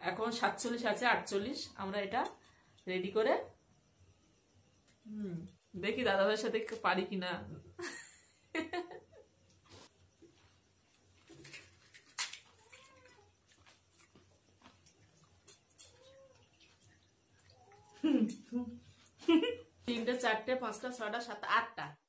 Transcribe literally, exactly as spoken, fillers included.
এখন সাতচল্লিশ আছে, আটচল্লিশ। আমরা এটা রেডি করে হুম দেখি দাদাভাইয়ের সাথে পারি কিনা। তিনটে, চারটে, পাঁচটা, ছয়টা, সাতটা, আটটা।